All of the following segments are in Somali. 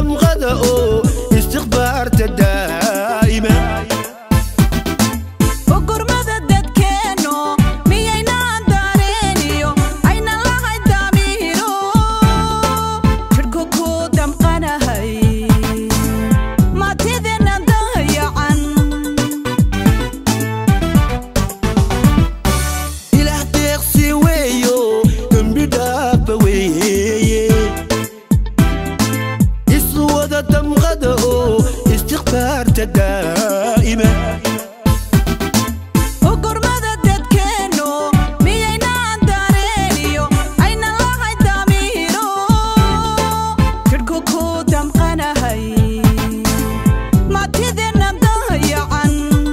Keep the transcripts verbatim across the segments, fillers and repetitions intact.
دمغدا أو استغفار دائما دائما وقرمة دد كانو مينا دارينيو أين الله داميرو كركو كودم قناهي ما تذن ضيعا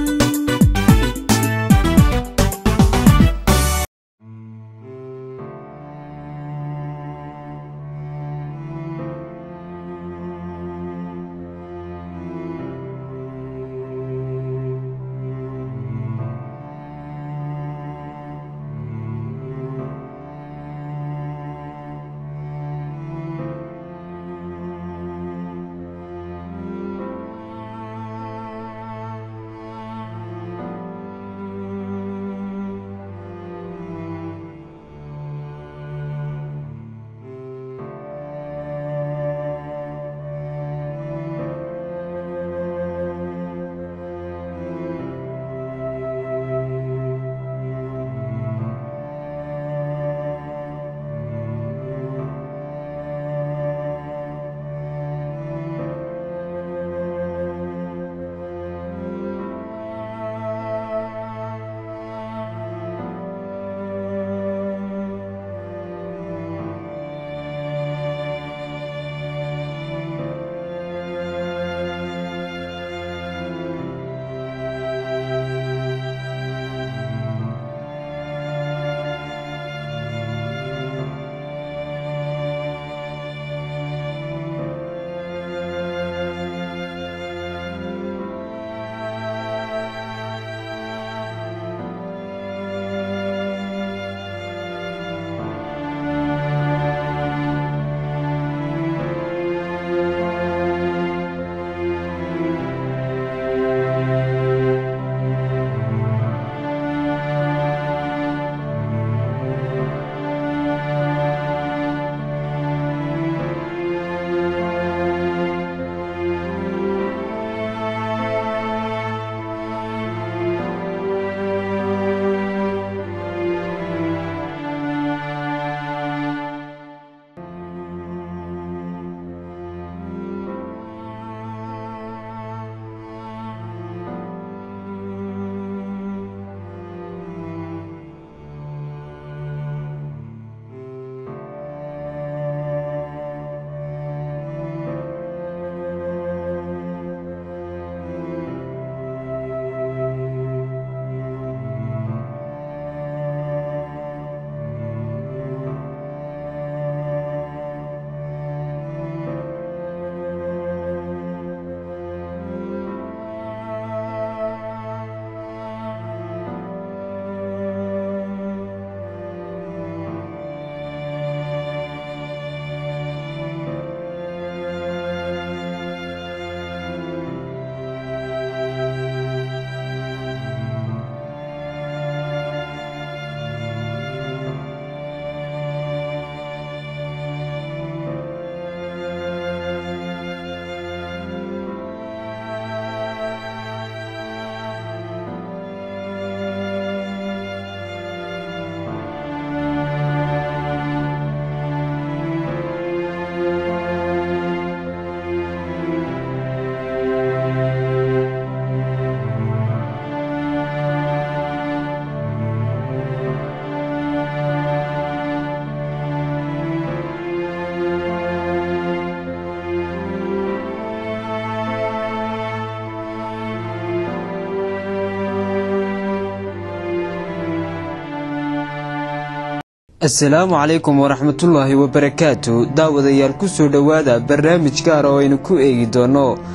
السلام عليكم ورحمة الله وبركاته. داود يالكسو دوادا برنامج كارو إنكو إيجي دونو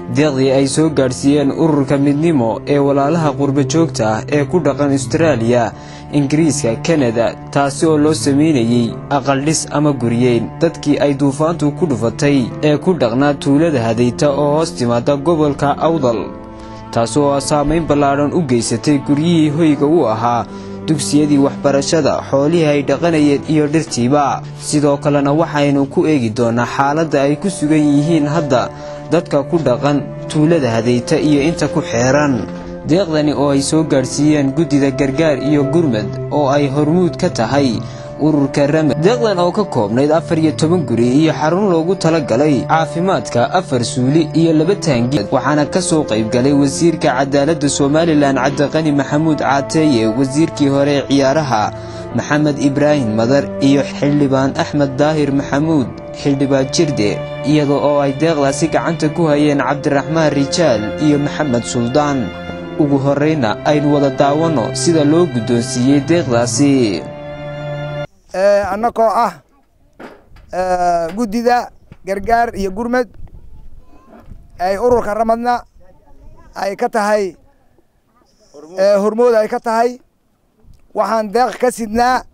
deeqdii ay soo gaadhsiiyeen ururka midnimo ee walaalaha qurba joogta ah ee ku dhaqan Australia, Ingiriiska, Kanada, taasi oo loo sameynayay aqaldhis ama guryeyn dadkii ay duufaantu ku dhufatay ee ku dhaqnaa tuulada Hadayta oo hoos timaada gobolka Awdal, taasi oo saameyn ballaaran u geysatay guryihii hoyga u ahaa dugsiyadii waxbarashada, xoolihii ay dhaqanayeen iyo dhirtiiba. sidoo kalena waxaynu ku eegi doonaa xaaladda ay ku sugan yihiin hadda dadka ku dhaqan tuulada Hadayta iyo inta ku xeeran. deeqdani oo ay soo gaadhsiiyeen guddida gargaar iyo gurmad oo ay hormuud ka tahay ururka Ramad. deeqdan oo ka koobnayd afar iyo toban guri iyo xarun loogu talagalay caafimaadka, afar suuli iyo laba taangi, waxaana ka soo qayb galay wasiirka cadaaladda Somaliland Cabdiqani Maxamuud Caateeye, wasiirkii hore ee ciyaaraha Maxamed Ibraahim Madar iyo xildhibaan Axmed Daahir Maxamuud xildhibaan Jirde, iyadoo oo ay deeqdaasi gacanta ku hayeen Cabdiraxmaan Rijaal iyo Maxamed Suldaan. ugu horeyna aynu wada daawano sida loo guddoonsiiyey deeqdaasi. annagoo ah guddida gargaar iyo gurmad ay ururka Ramadna ay ka tahay hormood ay ka tahay, waxaan deeq ka sidnaa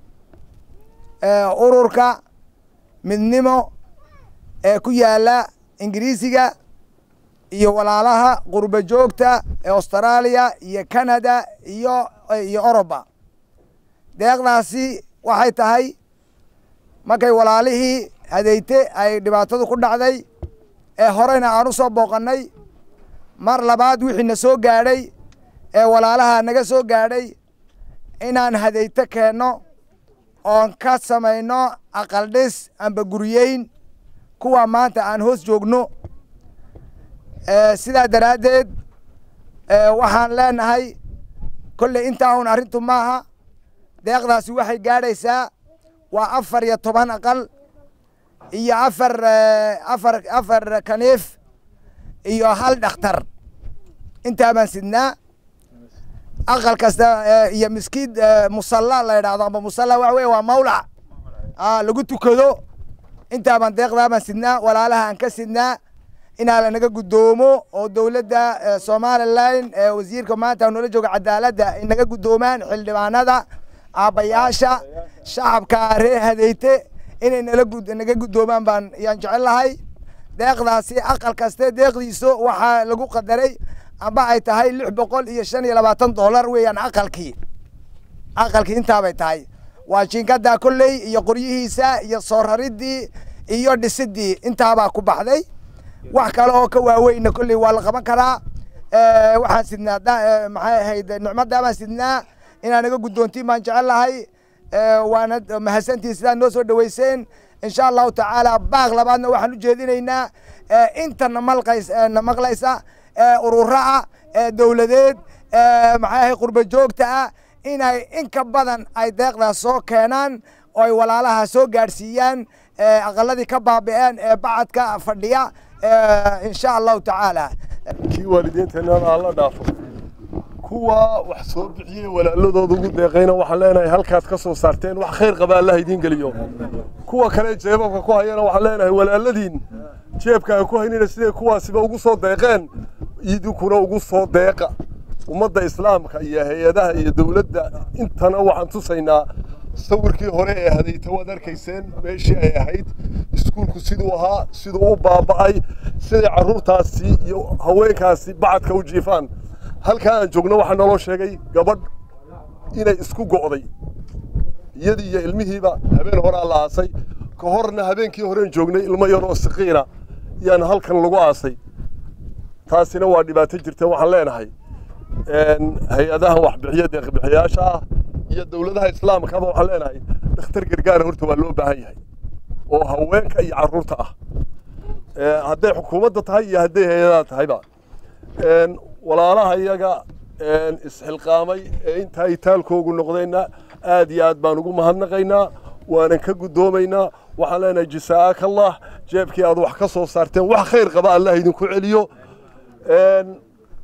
ururka midnimo ee ku yaala Ingiriisiga iyo walaalaha qurba joogta ee Australia iyo Canada iyo iyo Europa. deeqdaasi waxay tahay markay walaalihii Hadayte ay dhibaatadu ku dhacday ee horeyna aan u soo booqanay, mar labaad wixii na soo gaadhay ee walaalaha naga soo gaadhay inaan Hadayte keenno oon ka samayno aqaldhis amba guryeyn kuwa maanta aan hoos joogno. sidaa daraaddeed waxaan leenahay kolley intaa un arrintu maaha, deeqdaasi waxay gaadhaysaa waa afar iyo toban aqal iyo afar afar afar kaniif iyo hal dhakhtar, intaa baan sidnaa. aqal kasta iyo miskiid musalla la yidhaahdo amba musalla waxa weye waa mawlac lagu tukado, intaa baan deeqdaa baan sidnaa, walaalaha aan ka sidnaa inaa lanaga guddoomo oo dowladda Somaliland ee wasiirka maanta noola jooga cadaaladda ay naga guddoomaan, xildhibaanada, aabbayaasha, shacabka reer Hadayte inay nala naga guddoomaan baan yaan jecel lahay. deeqdaasi aqal kaste deeqdiisu waxaa lagu qadaray amba ay tahay lix boqol iyo shan iyo labaatan dollar weeyaan aqalkii aqalkii intaabay tahay. waa jinkada kolley iyo qoryihiisa iyo soo raridii iyo dhisidii intaabaa ku baxday. wax kale oo ka waaweyna kolley waa la qaban karaa. waxaan sidnaa maxay ahayd nicmada baan sidnaa inaan naga guddoontiin baan jecel lahay. waana mahadsantiin sidaa noo soo dhaweyseen. insha allahu tacaala baaq labaadna waxaan u jeedinaynaa inta na maqlaysa ururaha dowladeed maxay ahayd qurba joogta ah inay in ka badan ay deeqdaas soo keenaan oo ay walaalaha soo gaadhsiiyaan aqaladii ka baabi'een ee bacadka fadhiya insha allahu tacaala. kii waalidiinteena alla dhaafo, kuwa wax soo bixiyay walaaladooda ugu deeqayna waxaan leenahay halkaad ka soo saarteen wax khayr qaba Allah idin geliyo. kuwa kale jeebabka ku hayana waxaan leenahay walaaladiin jeebka ay ku haynina sidee kuwaasiba ugu soo deeqeen idinkuna ugu soo deeqa. ummadda islaamka iyo hay'adaha iyo dawladda intana waxaan tusaynaa sawirkii hore ee Hadayta wad arkayseen meeshii ay ahayd iskuulku sidoo ahaa sidoo u baaba'ay sida caruurtaasi iyo haweenkaasi bacadka u jiifaan. halka aan joogno waxa naloo sheegay gabadh inay isku go'day iyadii iyo ilmihiiba habeen hore la aasay, ka horna habeenkii hore joognay ilmo yar oo saqiira yaan halkan lagu aasay. taasina waa dhibaato jirta. waxaan leenahay een hay'adaha wax bixiya deeq bixiyaasha iyo dawladaha islaamka waxaan leenahay dhakhtar gargaar horta waa loo baahan yahay oo haweenka iyo caruurta ah ee hadday xukuumadda tahay iyo hadday hay'adaha tahayba. een walaalaha iyaga een isxilqaamay ee inta ay taalkoogu noqdayna aad iyo aad baan ugu mahadnaqaynaa, waana ka guddoomaynaa. waxaan leenahay jazaaka allah, jeebkii aad wax ka soo saarteen wax khayr qaba Allah idinku celiyo. een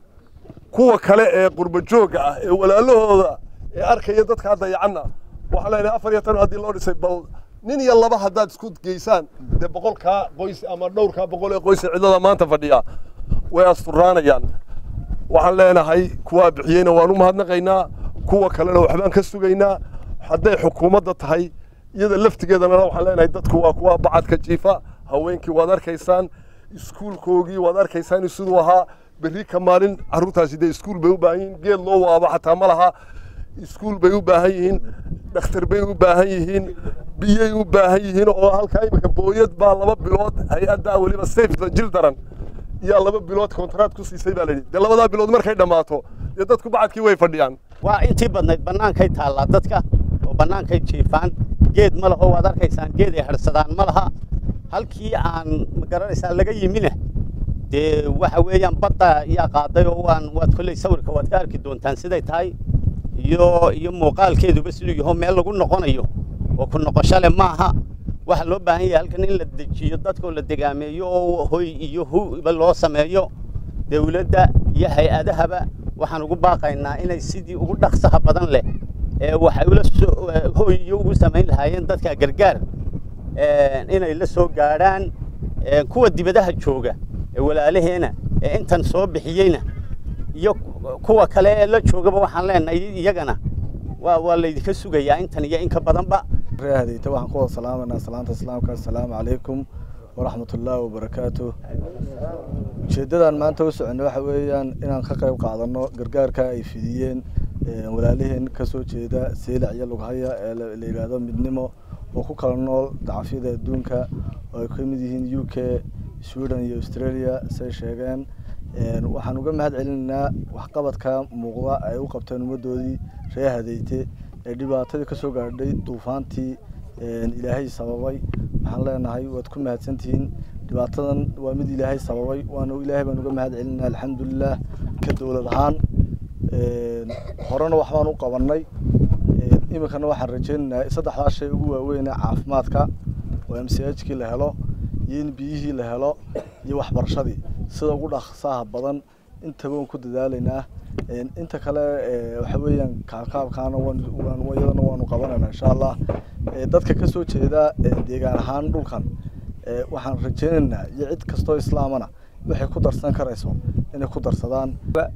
kuwa kale ee qurba jooga ah ee walaalahooda ee arkaya dadka dayacanna waxaan leenahay afar iyo toban haddii loo dhisay bal nin iyo laba haddaad isku geysaan dee boqolkaa qoys ama dhowrkaa boqol ee qoys cidada maanta fadhiya way asturaanayaan waxaan leenahay kuwa bixiyayna waan u mahadnaqaynaa kuwa kalena waxbaan ka sugaynaa hadday xukuumadda tahay iyada laftigeedana waxaan leenahay dadku waa kuwa bacadka jiifa haweenkii waad arkaysaan iskuulkoogii waad arkaysaan siduu ahaa berri ka maalin carruurtaasi dee iskuul bay u baahan yihiin geed loo waaba xataa ma laha iskuul bay u baahan yihiin dhakhtar bay u baahan yihiin biyay u baahan yihiin oo halkaa imika booyad baa laba bilood hay-addaa weliba safeta jil daran yaa laba bilood kontraad ku siisay baa layidhi dee labadaa bilood markay dhammaato dee dadku bacadkii way fadhiyaan waa intii badnayd bannaankay taallaa dadka oo bannaankay jiifaan geed ma laho waad arkaysaan geed ay harsadaan ma laha halkii aan ma garanaysaa laga yimina dee waxa weeyaan badda yaa qaaday oo waan waad kolley sawirka waad ka arki doontaan siday tahay iyo iyo muuqaalkeeduba siduu yaho meel lagu noqonayo oo ku noqosho leh maaha waxa loo baahan yahay halkan in la dejiyo dadkoo la degaameeyo oo hoy iyo huba loo sameeyo dawladda iyo hay-adahaba waxaan ugu baaqaynaa inay sidii ugu dhaqsaha badan leh ee waxay ula hoy iyo ugu samayn lahaayeen dadka gargaar inay la soo gaadhaan kuwa dibadaha jooga ee walaalaheena ee intan soo bixiyeyna iyo kuwa kale ee la joogaba waxaan leenahay iyagana waa waa laydinka sugayaa intan iyo in ka badanba reehadayta waxaan ku wada salaamaynaa salaanta islaamka assalaamu calaykum waraxmatullaahi wabarakaatuh ujeeddadan maanta u soconno waxa weeyaan inaan ka qayb qaadano gargaarka ay fidiyeen walaalaheen ka soo jeeda Seylac iyo Lughaya ee la yiraahdo midnimo oo ku kala nool dacafyada adduunka oo ay ka mid yihiin U K Sweden iyo Australia say sheegeen waxaan uga mahad celinaynaa waxqabadka muuqda ay u qabteen ummadoodii reehadayte ee dhibaatadii ka soo gaadhay duufaantii ilaahay sababay waxaan leenahay waad ku mahadsantihiin dhibaatadan waa mid ilaahay sababay waana ilaahay baan uga mahad celinaa alxamdulilah ka dowlad ahaan horena waxbaan u qabanay iminkana waxaan rajaynaynaa saddexdaa shay ugu waaweyn ee caafimaadka oo M C H kii la helo iyo in biyihii la helo iyo waxbarashadii sida ugu dhaqsaha badan intaba waan ku dadaalaynaa inta kale waxa weeyaan kaaqaabkaana waan iyadana waanu qabanaynaa insha Allah dadka ka soo jeeda deegaan ahaan dhulkan waxaan rajaynaynaa iyo cid kastoo islaamana waxay ku darsan karayso inay ku darsadaan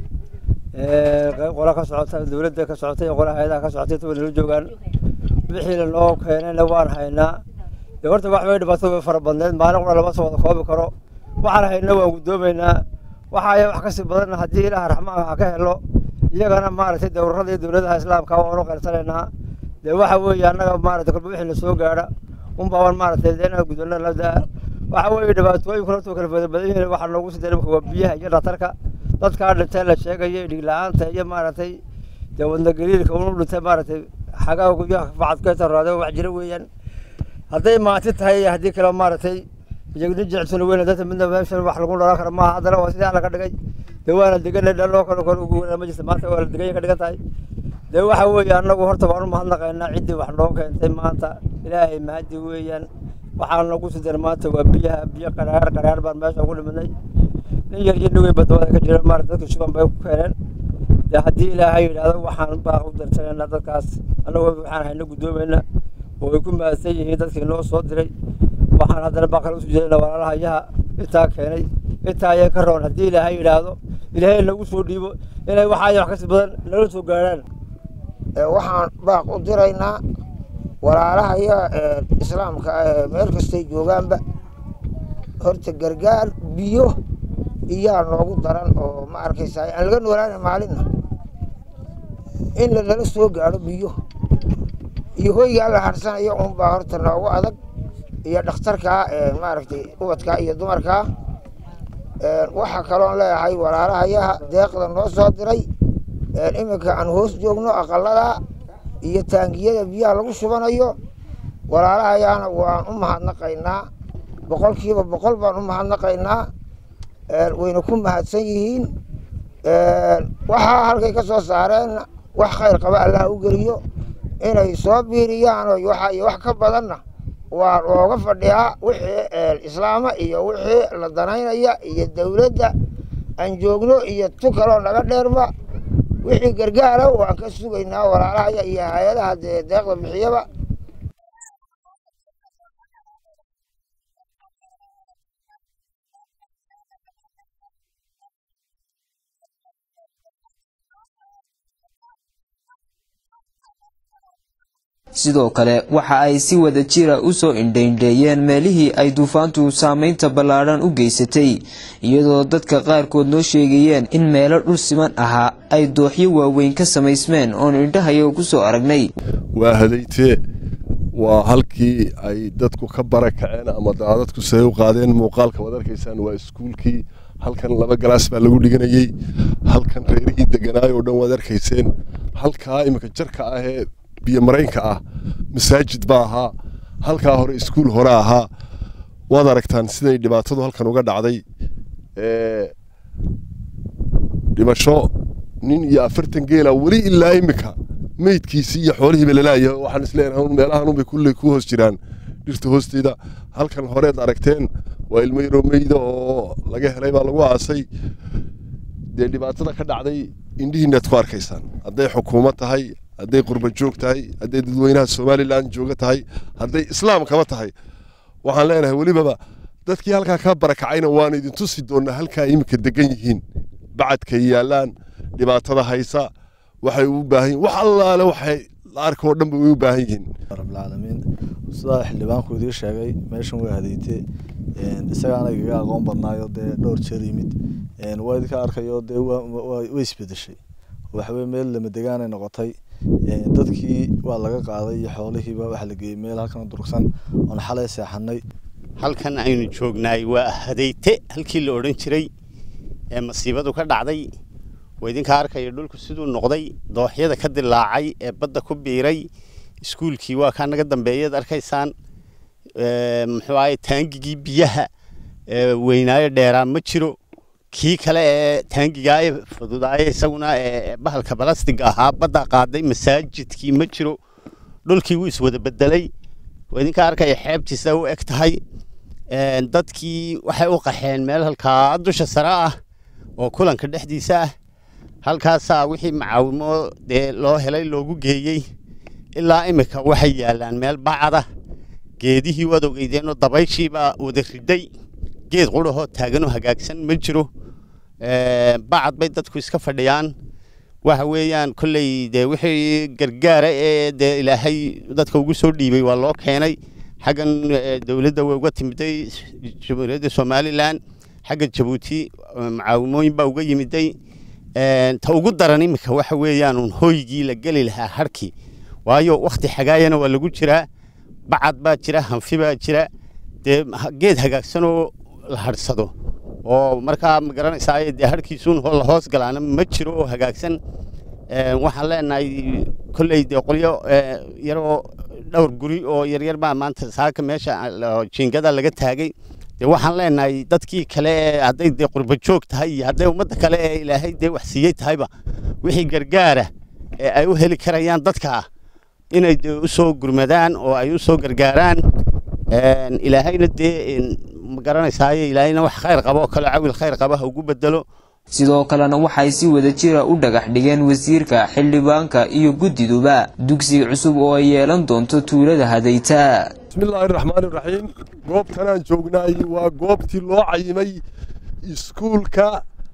qola ka socota dawladda ka socotay qola hay'adaha ka socotay wada la joogaan wixii la noo keenayna waan haynaa horta wax way dhibaato fara badneed maalin qura lama soo wada koobi karo waxaan haynaa waan gudoomaynaa waxa ay wax ka sii badan hadii Ilaahay raxmaha ka helo iyagana maaragtay dawladda dawladaha islaamka waa oo qeyrsanayna de waxa weeye anaga maaragtay kulba wixii la soo gaara un baan maaragtay inaan gudona labda waxa weeye dhibaatooyin kala soo kala badan waxa noogu sii dareemka waa biyaha iyo dhatarka dadka dhintay la sheegay dhig la'aanta iyo maaragtay de wadna gariirka uu dhintay maaragtay xagaa gudaha bacadka taraado wax jira weeyaan haday maati tahay hadii kala maaragtay iyaguna jecel weyn dadka midna meesha wax lagu dhalan karo ma hadana waa sidii la ka dhigay dawaana deganay dhalo kale kale ugu ma jirto maanta waa la degay ka dhigan tahay de waxa weeye anagu horta waan u mahadnaqaynaa cidii wax noo keentay maanta Ilaahay mahadi weeyaan waxaan nagu sideen maanta waa biyaha biyo qaraar qaraar baan meesha ugu dhimanay in yar yar way badwada ka jira maaragtay dadka shuban bay ku keeneen de hadii Ilaahay yiraahdo waxaan baa u darsanaa dadkaas anagu waxaan hayna gudoomayna oo ay ku maasay yihiin dadkii noo soo diray waxaan hadana baqal u jeednaa walaalahayaha inta keenay inta ay ka roon hadii Ilaahay yiraahdo Ilaahay lagu soo dhiibo inay waxa ay wax ka badan laga soo gaaraan waxaan baaq u diraynaa walaalahaya islaamka meel kasta joogaanba horta gargaar biyo iyo noogu daran oo ma arkaysaa aan laga noolaan maalinna in la la soo gaaro biyo iyo hoyga la harsanayo un baa horta noogu adag iyo dhakhtarka ma aragtay ubadka iyo dumarka waxa kale oo leeyahay walaalahayaha deeqda noo soo diray iminka aan hoos joogno aqalada iyo taangiyada biyaha lagu shubanayo walaalahayana waan u mahadnaqaynaa boqolkiiba boqol baan u mahadnaqaynaa wayna ku mahadsan yihiin waxa halkay ka soo saareen wax khayr qaba Allah u geliyo inay soo biiriyaan oo waxa iyo wax ka badanna waa looga fadhiyaa wixii islaama iyo wixii la danaynaya iyo dawladda aan joogno iyo tu kale naga dheerba wixii gargaara waan ka sugaynaa walaalaha iyo hay'adaha deeqda bixiyaba sidoo kale waxa ay si wada jira u soo indhaindheeyeen meelihii ay duufaantu saameynta ballaadhan u geysatay iyadoo dadka qaarkood noo sheegayeen in meelo dhul siman ahaa ay dooxyo waaweyn ka samaysmeen oon indhahayo ku soo aragnay. waa Hadayte waa halkii ay dadku ka barakaceen ama dadku say u qaadeen muuqaalka wada arkaysaan waa iskuulkii halkan laba galaas baa lagu dhiganayay halkan reerihii deganaayo oo dhan wada arkayseen halka imika jarka ah ee biyo mareenka ah masaajid baa ahaa halka hore iskuul hore ahaa wada aragtaan siday dhibaatadu halkan uga dhacday ee dhimasho nin iyo afartan geela wali ilaa imika meydkiisi iyo xoolihii balalaaya waxaan isleeyahay meelahan u bay kulli ku hoos jiraan dhirta hoosteeda halkan horeed aragteen waa ilmo yaro meeyda oo laga helay baa lagu aasay dee dhibaatada ka dhacday indhihiinaad ku arkaysaan hadday xukuumad tahay hadday qurba joog tahay hadday dadweynaha Soomaaliland jooga tahay hadday islaam kaba tahay waxaan leenahay walibaba dadkii halka ka barakacayna waan idin tusi doonaa halka imika degan yihiin bacadka yaalaan dhibaatada haysa waxay u baahan wax allaale waxay la arko dhan bay u baahan yihiin rabbil caalamiin sida xildhibaanku idin sheegay meeshan way Hadayte een isagaana iga aqoon badnaayo dee dhowr jeer yimid een waa idinka arkayo dee way isbedeshay waxa way meel lama degaan ay noqotay een dadkii waa laga qaaday xoolihiiba waxa la geeyay meel halkan durugsan oo xalay seexanay halkan aynu joognaay waa Hadayte halkii la oran jiray ee masiibadu ka dhacday weydinka arkay dhulku sidoo noqday dooxyada ka dilaacay ee badda ku biiray iskuulkii waa ka naga dambeeyay arkaysaan ee muxuu ahay taangigii biyaha ee weynaayo dheeraan ma jiro kii kale ee taangiga ay fududaay isaguna ee bahalka balastiga ahaa badda qaaday masaajidkii ma jiro dhulkii wuu iswada bedelay weydinka arkay xeebtiisa u eg tahay ee dadkii waxay u qaxeen meel halka dusha sare ah oo kulanka dhexdiisa ah halkaas wixii macaawimo de loo helay loogu geeyay ilaa imika waxay yaalaan meel bacada geedihii wada ogeydeen oo dabayshiiba wada riday geed quraho taagan oo hagaagsan ma jiro ee bacad bay dadku iska fadhiyaan waxa weeyaan kulay de wixii gargaar ee de ilaahay dadka ugu soo dhiibay waa loo keenay xagan dawladda way uga timiday Jamhuuriyadda Soomaaliland xagga Djibouti macaawimooyin baa uga yimiday ee ta ugu daran imika waxa weeyaan un hooygii la gali lahaa harkii waayo waqti xagaayana waa lagu jiraa bacad baa jira hanfi baa jira de geed hagaagsan oo la harsado oo markaa ma garanaysaa de harkiisuun la hoos galaana ma jiro oo hagaagsan ee waxaan leenahay kulay de qolyo yaro dhowr guri oo yar yar baa maanta saaka meesha jiingada laga taagay de waxaan leenahay dadkii kale haday de qurba joog tahay haday umada kale ee ilaahay de wax siiyay tahayba wixii gargaara ee ay u heli karayaan dadka inay u soo gurmadaan oo ay u soo gargaaraan een ilaahayna de ma garanaysaa ilaahayna wax khayr qabo kala caawil khayr qaba ugu bedelo sidoo kalena waxay si wada jira u dhagax dhigeen wasiirka xildhibaanka iyo guddiduba dugsi cusub oo ay yeelan doonto tuulada Hadayte. bismillaahir rahmaanir rahiim goobtan aan joognay waa goobtii loo cayimay iskuulka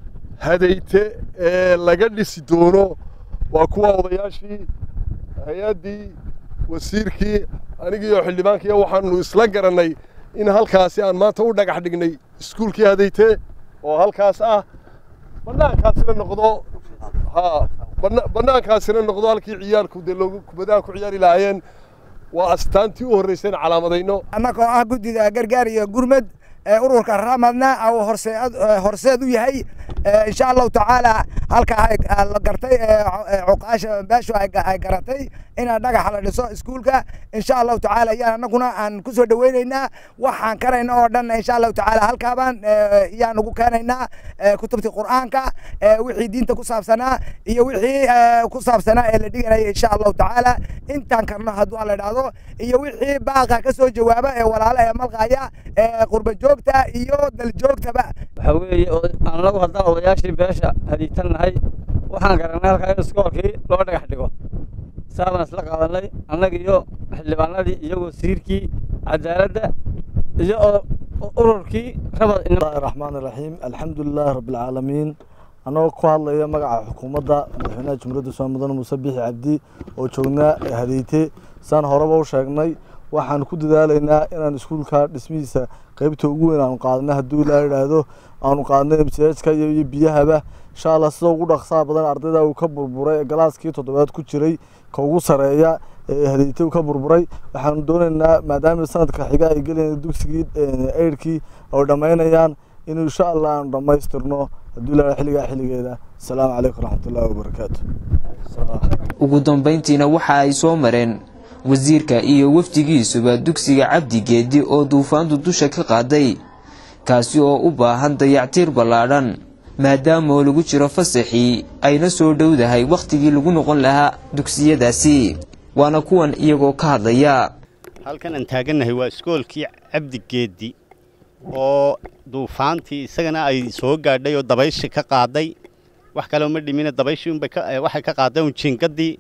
Hadayte ee laga dhisi doono waa kuwa odayaashii hay'adii wasiirkii anigii iyo xildhibaankii waxaanu isla garanay in halkaasi aan maanta u dhagax dhignay iskuulkii Hadayte oo halkaas ah banaankaasina noqdo ha banaankaasina noqdo halkii ciyaalku de loogu kubadaan ku ciyaari lahaayeen waa astaantii u horeysay calaamadayno annagoo ah guddida gargaar iyo gurmad ee ururka Ramadna oo horseed horseed u yahay insha Allah taala halka ay la gartay cuqaasha baasho ay garatay in dhagax la dhiso iskuulka insha Allah taala yaa anaguna aan ku soo dhaweynayna waxaan karayna oo dhan insha Allah taala halka baan yaan ugu keenayna kutubta Quraanka wixii diinta ku saabsanaa iyo wixii ku saabsanaa ee la dhiganay insha Allah taala intaan karno haduu la dhaado iyo wixii baaqa ka soo jawaaba ee walaalo ee malqaya ee qurba joogta iyo dal joogtaba waxa weeye aan lagu hadda odayaashii beesha Hadaytan lahay waxaan garanay halka iskoolkii loo dhagax dhigo saaban isla qaadanay annaga iyo xildhibaanadii iyo wasiirkii cadaaladda iyo ururkii rabad bismillahir rahmaanir rahiim alxamdulillaah rabbil caalamiin anoo ku hadlaya magaca xukuumadda madaxweynaha Jamhuuriyadda Soomaaliland Muuse Biixi Cabdi oo joognaa Hadayte saan horeba u sheegnay waxaan ku dadaalaynaa inaan iskuulka dhismihiisa qaybta ugu weyn aanu qaadnay hadduu ilaa yidhaahdo aanu qaadnay mchka iyo biyahaba insha allah sida ugu dhaqsaha badan ardayda uu ka burburay galaaskii toddobaad ku jiray ka ugu sareeya hadayta uu ka burburay waxaanu doonaynaa maadaama sanadka xiga ay gelayaan dugsigii eyrkii oo dhammaynayaan inuu insha allah aanu dhammaystirno hadduu ilaa xilligaa xilligeeda asalaamu calaykum waraxmatullaahi wabarakaatu. ugu dambeyntiina waxa ay soo mareen wasiirka iyo wafdigiisuba dugsiga Cabdi Geedi oo duufaantu dusha ka qaaday kaasi oo u baahan dayactir ballaadhan maadaama lagu jiro fasaxii ayna soo dhowdahay waqtigii lagu noqon lahaa dugsiyadaasi waana kuwan iyagoo ka hadlaya. halkan aan taaganahay waa iskoolkii Cabdi Geedi oo duufaantii isagana ay soo gaadhay oo dabayshi ka qaaday wax kale uma dhimina dabayshi un bay waxay ka qaaday jiingadii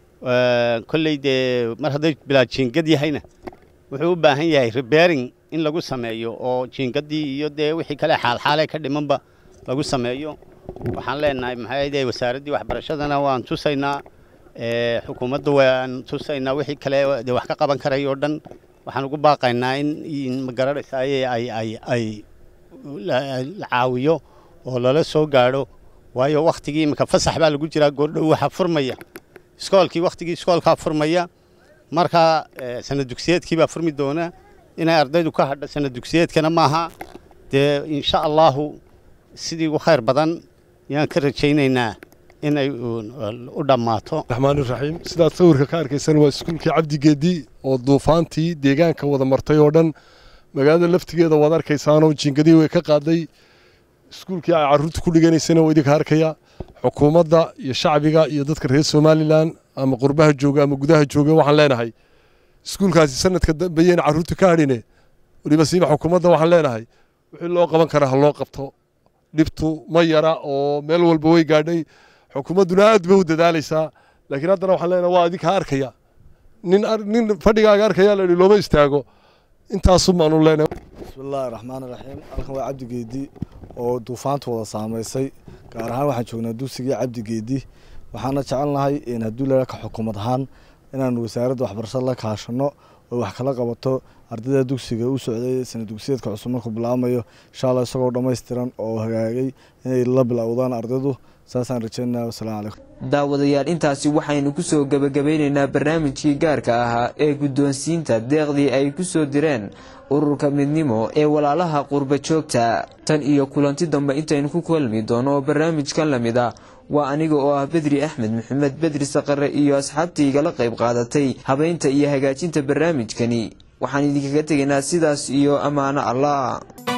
kolley dee mar hadday bilaa jiingad yahayna wuxuu u baahan yahay repairing in lagu sameeyo oo jiingadii iyo dee wixii kale xaalxaale ka dhimanba lagu sameeyo waxaan leenahay maxay wasaaraddii waxbarashadana waan tusaynaa xukuumadda waan tusaynaa wixii kale dee wax ka qaban karayo dhan waxaan ugu baaqaynaa in ma garanaysa ay ay ay la caawiyo oo lala soo gaadho waayo waqtigii imika fasax baa lagu jiraa goordhow waxa furmaya iskoolkii waqtigii iskoolkaa furmaya marka sanad dugsiyeedkii baa furmi doona inay ardaydu ka hadha sanad dugsiyeedkana maaha dee insha allahu sidii ugu khayr badan yaan ka rajaynaynaa inay u dhammaato. raxmaani raxiim sidaad sawirka ka arkaysan waa iskuulkii Cabdi Geedi oo duufaantii deegaanka wada martay oo dhan magaalada laftigeeda waad arkaysaanoo jiingadii way ka qaaday iskuulkii ay carruurta ku dhiganaysana waa idinka arkaya xukuumadda iyo shacbiga iyo dadka reer Somaliland ama qurbaha jooga ama gudaha jooga waxaan leenahay iskuulkaasi sanadka dambeeyeen carruurta ka hadhine waliba siiba xukuumadda waxaan leenahay wixii loo qaban karaa loo qabto dhibtu ma yara oo meel walba way gaadhay xukuumadduna aad bay u dadaalaysaa laakiin haddana waxaan leenahay waa idinka arkaya nin nin fadhigaaga arkaya la looma istaago intaasu maanu leenahay. bismillaahi raxmaani raxiim halkan waa Cabdi Geedi oo duufaantu wada saameysay gaar ahaan waxaan joognaa dugsigii Cabdi Geedi waxaana jecelnahay in hadduu leeyahay ka xukuumad ahaan inaan wasaaradda waxbarashada la kaashano oo wax kala qabato ardayda dugsiga u socday sanad dugsiyeedka cusub markuu bilaamayo insha Allah isagoo dhammaystiran oo hagaagay inay la bilowdaan ardaydu saasaan rajaynayaa. wassalaamu calaykum daawadayaal intaasi waxaynu ku soo gabagabeynaynaa barnaamijkii gaarka ahaa ee guddoonsiinta deeqdii ay ku soo direen ururka midnimo ee walaalaha qurba joogta tan iyo kulanti dambe intaynu ku kulmi doono barnaamijkan lamid ah waa aniga oo ah Bedri Axmed Maxamed Bedri Saqare iyo asxaabtayga la qayb qaadatay habeynta iyo hagaajinta barnaamijkani waxaan idinkaga tegaynaa sidaas iyo amaano Allah.